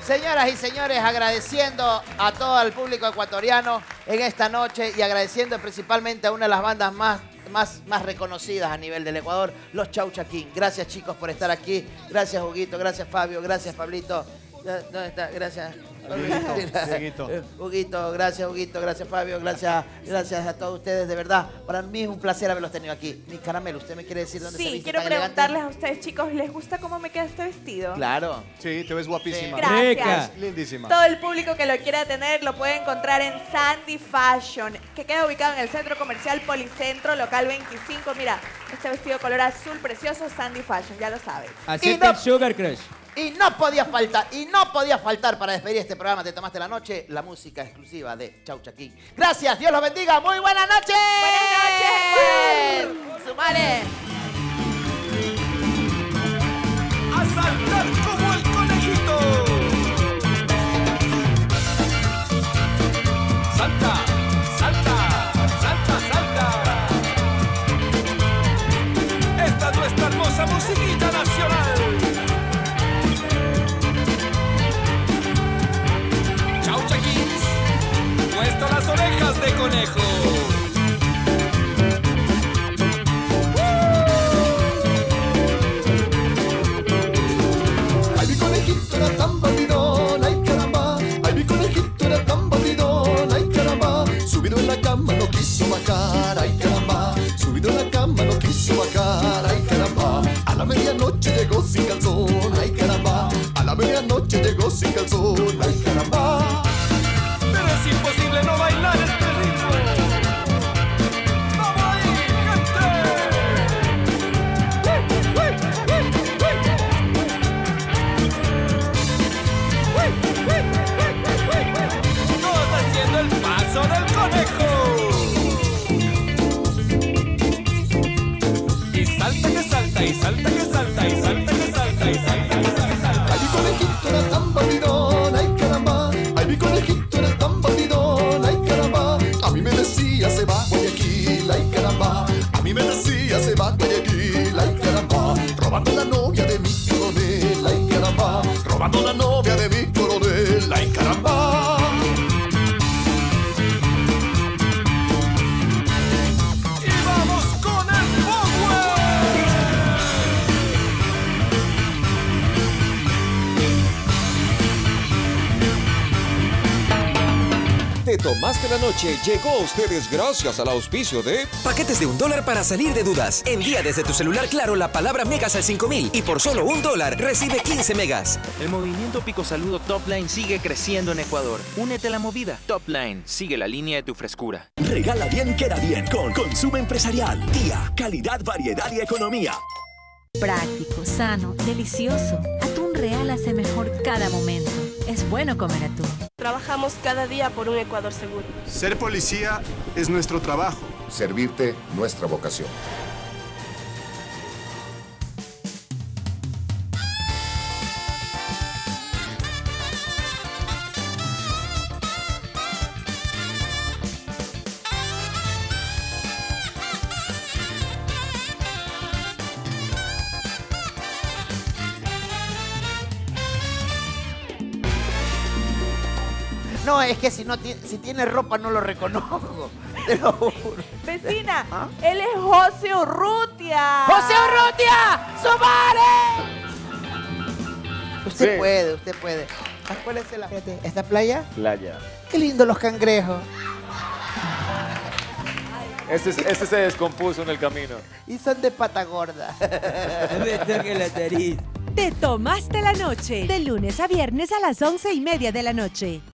Señoras y señores, agradeciendo a todo el público ecuatoriano en esta noche y agradeciendo principalmente a una de las bandas más reconocidas a nivel del Ecuador, los Chaucha King. Gracias, chicos, por estar aquí. Gracias, Huguito. Gracias, Fabio. Gracias, Pablito. ¿Dónde está? Gracias. Huguito, gracias, Huguito. Gracias, Fabio. Gracias a todos ustedes. De verdad, para mí es un placer haberlos tenido aquí. Mi caramelo, ¿usted me quiere decir dónde se viste? Sí, quiero tan preguntarles elegante? a ustedes, chicos, ¿les gusta cómo me queda este vestido? Claro. Sí, te ves guapísima. Sí. Gracias. Lindísima. Todo el público que lo quiera tener lo puede encontrar en Sandy Fashion, que queda ubicado en el Centro Comercial Policentro, local 25. Mira, este vestido color azul precioso, Sandy Fashion, ya lo sabes. Acepta el Sugar Crush. Y no podía faltar para despedir este programa Te Tomaste la Noche, la música exclusiva de Chaucha King. Gracias, Dios los bendiga, muy buenas noches. Buenas noches. ¡Sumare! A saltar como el conejito. Salta, salta, salta, salta. Esta es nuestra hermosa musiquita nacional. Chaucha Kings, puesto las orejas de conejo. Ay, mi conejito era tan bandidón, ay caramba. Ay, mi conejito era tan bandidón, ay caramba. Subido en la cama no quiso bajar, ay caramba. Subido en la cama no quiso bajar, ay caramba. A la medianoche llegó sin calzón, ay caramba. A la medianoche llegó sin calzón, ay caramba. Pero es imposible no bailar este ritmo. ¡Vamos ahí, gente! Todos haciendo el paso del conejo. Y salta que salta, y salta que salta, y salta que salta, y salta que salta. Ay, mi conejito era tan bandidón, ay caramba. Ay, mi conejito era tan bandidón, ay caramba. A mí me decía se va a Guayaquil, ay caramba. A mí me decía se va a Guayaquil, ay caramba. Robando la novia de mi coronel, ay caramba. Robando la novia de mi coronel, ay caramba. Y vamos con el power. Te Tomaste la Noche llegó a ustedes gracias al auspicio de... Paquetes de $1 para salir de dudas. Envía desde tu celular Claro la palabra megas al 5000 y por solo $1 recibe 15 megas. El movimiento Pico Saludo Topline sigue creciendo en Ecuador. Únete a la movida. Topline, sigue la línea de tu frescura. Regala bien, queda bien con Consumo Empresarial. Tía, calidad, variedad y economía. Práctico, sano, delicioso. Atún Real hace mejor cada momento. Es bueno comer atún. Trabajamos cada día por un Ecuador seguro. Ser policía es nuestro trabajo. Servirte, nuestra vocación. No, es que si tiene ropa no lo reconozco. Te lo juro. Vecina, ¿Ah? él es José Urrutia. ¡José Urrutia! ¡Sumare! Usted puede, usted puede. ¿Cuál es la... ¿Esta playa? Playa. Qué lindo los cangrejos. Este se descompuso en el camino. Y son de pata gorda. Me toque la nariz. Te Tomaste la Noche. De lunes a viernes a las 11:30 de la noche.